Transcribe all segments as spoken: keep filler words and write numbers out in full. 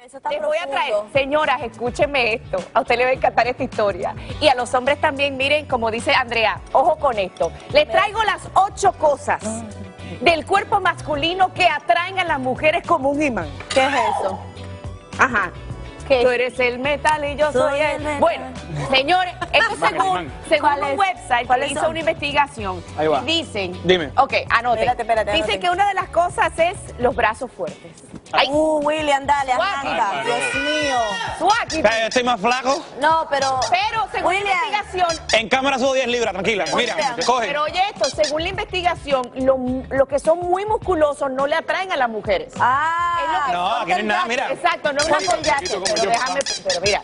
Eso está Les voy a traer, profundo. señoras, escúchenme esto, a usted le va a encantar esta historia. Y a los hombres también, miren, como dice Andrea, ojo con esto. Les traigo las ocho cosas del cuerpo masculino que atraen a las mujeres como un imán. ¿Qué es eso? Ajá. ¿Qué? Tú eres el metal y yo soy, Soy el el... metal. Bueno, señores, esto Imán, según, imán. según ¿Cuál un es? website que ¿Cuáles hizo son? una investigación. Ahí va. Dicen... Dime. Ok, anoten. Espérate, espérate, Dicen anoten. que una de las cosas es los brazos fuertes. Ay, Uh, William, dale, Guaki. arranca. Ay, Dios mío. suaki. ¿Sabes? Estoy más flaco. No, pero... Pero según William. la investigación, En cámara subo diez libras, tranquila. Mira, William. coge. pero oye esto, según la investigación, lo- los que son muy musculosos no le atraen a las mujeres. Ah, Es lo que- No, aquí no hay nada, mira. Exacto, no es una Ponte el jacket, pero como yo. déjame, pero mira,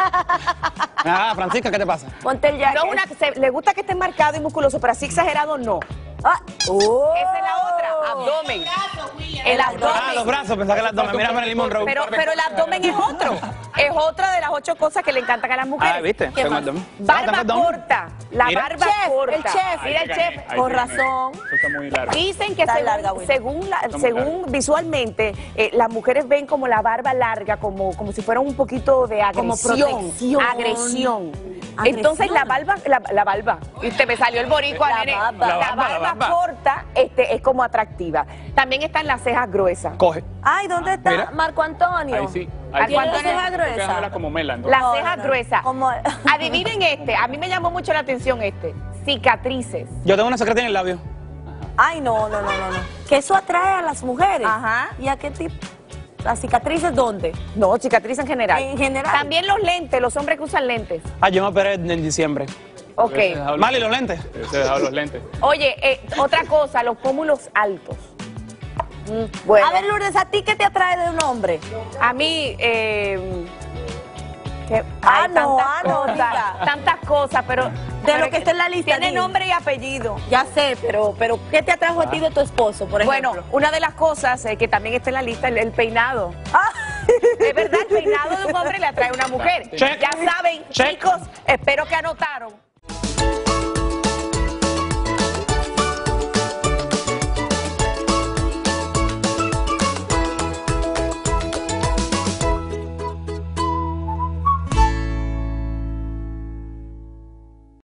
Ah, Francisca, ¿qué te pasa? ponte el jacket. no es una que se- le gusta que esté marcado y musculoso, pero así exagerado no. Ah, oh. Esa es la otra, abdomen. El Ah, los abdomen. brazos, pensaba que el abdomen. Mira, Marilyn Monroe. Pero, pero el abdomen es otro. Es otra de las ocho cosas que le encantan a las mujeres. Ah, ¿viste? ¿Qué Tengo más? abdomen. Ah, Barba tengo abdomen. corta. La Mira. barba Chef, corta. el chef. Mira el chef. Con razón. Eso está muy largo. Dicen que Está según, larga, Willy. según, la- muy según larga. visualmente, eh, las mujeres ven como la barba larga, como, como si fuera un poquito de Como agresión. protección. Agresión. Agresión. Entonces la barba, la, la barba, viste, me salió el boricua, La nene. barba. La La barba, barba, la barba. corta este, es como atractiva. También están las cejas gruesas. Coge. Ay, ¿dónde está Mira. Marco Antonio? Ahí sí. Ahí Ahí sí. ¿cuánto ¿Tiene es? ceja Hay que dejarla gruesa? como mela, entonces. Las No, cejas no, no. gruesas. Como- Adivinen este, a mí me llamó mucho la atención este. Cicatrices. Yo tengo una secreta en el labio. Ay, no, no, no, no, no. Que eso atrae a las mujeres. Ajá. ¿Y a qué tipo? ¿Las cicatrices dónde? No, cicatriz en general. En general. También los lentes, los hombres que usan lentes. Ah, yo me operé en en diciembre. Ok. Ese dejado los- Mali, los lentes. ese dejado los lentes. Oye, eh, otra cosa, los pómulos altos. Mm, bueno, A ver, Lourdes, ¿a ti qué te atrae de un hombre? a mí, eh, que- Ah, hay no, tantas ah, no, cosas, diga. tantas cosas, pero... pero lo que está en la lista, Tiene di. nombre y apellido. Ya sé, pero, pero ¿qué te atrajo a ti de tu esposo, por ejemplo? Bueno, una de las cosas eh, que también está en la lista es el, el peinado. Ah. Es verdad, el peinado de un hombre le atrae a una mujer. Check. Ya saben, Check. chicos, espero que anotaron.